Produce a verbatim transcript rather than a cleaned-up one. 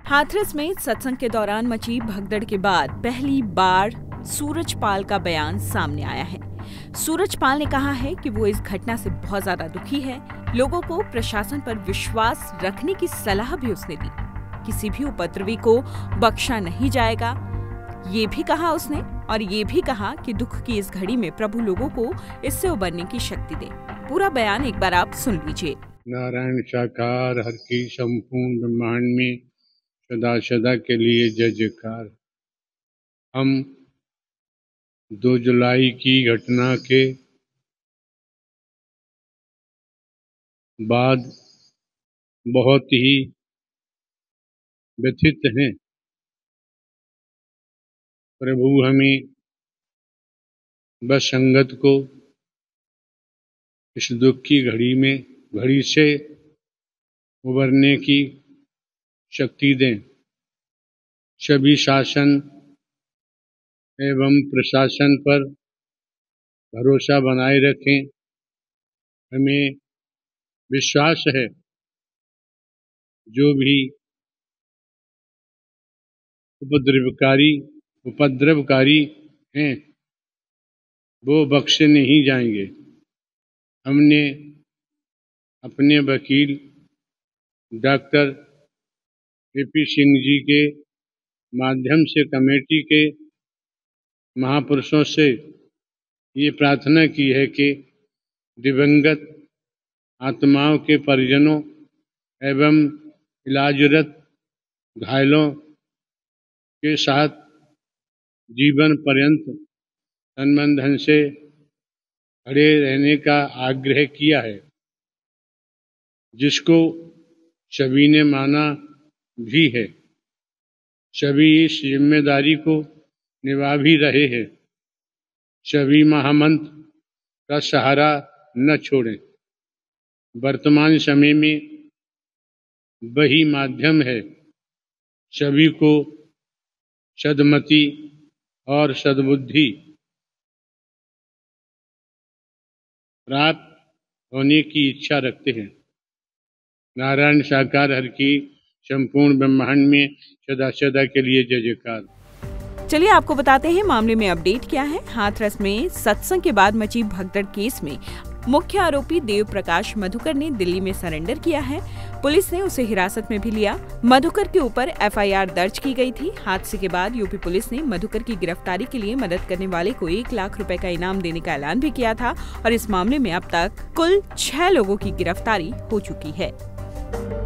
हाथरस में सत्संग के दौरान मची भगदड़ के बाद पहली बार सूरजपाल का बयान सामने आया है। सूरजपाल ने कहा है कि वो इस घटना से बहुत ज्यादा दुखी है। लोगों को प्रशासन पर विश्वास रखने की सलाह भी उसने दी। किसी भी उपद्रवी को बख्शा नहीं जाएगा, ये भी कहा उसने। और ये भी कहा कि दुख की इस घड़ी में प्रभु लोगों को इससे उबरने की शक्ति दे। पूरा बयान एक बार आप सुन लीजिए। नारायण साकार हर की संपूर्ण ब्रह्मांड में सदा सदा के लिए जय जयकार। हम दो जुलाई की घटना के बाद बहुत ही व्यथित हैं। प्रभु हमें बस संगत को इस दुख की घड़ी में घड़ी से उबरने की शक्ति दें। सभी शासन एवं प्रशासन पर भरोसा बनाए रखें। हमें विश्वास है जो भी उपद्रवकारी उपद्रवकारी हैं वो बख्शे नहीं जाएंगे। हमने अपने वकील doctor A P Singh ji के माध्यम से कमेटी के महापुरुषों से ये प्रार्थना की है कि दिवंगत आत्माओं के परिजनों एवं इलाजरत घायलों के साथ जीवन पर्यंत तन धन से खड़े रहने का आग्रह किया है, जिसको सभी ने माना भी है। सभी इस जिम्मेदारी को निभा भी रहे हैं। सभी महामंत्र का सहारा न छोड़ें। वर्तमान समय में वही माध्यम है सभी को सद्मति और सद्बुद्धि प्राप्त होने की इच्छा रखते हैं। नारायण साकार हर की संपूर्ण ब्रह्मांड में सदा सदा के लिए जय जयकार। चलिए आपको बताते हैं मामले में अपडेट क्या है। हाथरस में सत्संग के बाद मची भगदड़ केस में मुख्य आरोपी देव प्रकाश मधुकर ने दिल्ली में सरेंडर किया है। पुलिस ने उसे हिरासत में भी लिया। मधुकर के ऊपर एफ आई आर दर्ज की गई थी। हादसे के बाद यूपी पुलिस ने मधुकर की गिरफ्तारी के लिए मदद करने वाले को एक लाख रुपए का इनाम देने का ऐलान भी किया था और इस मामले में अब तक कुल छह लोगों की गिरफ्तारी हो चुकी है।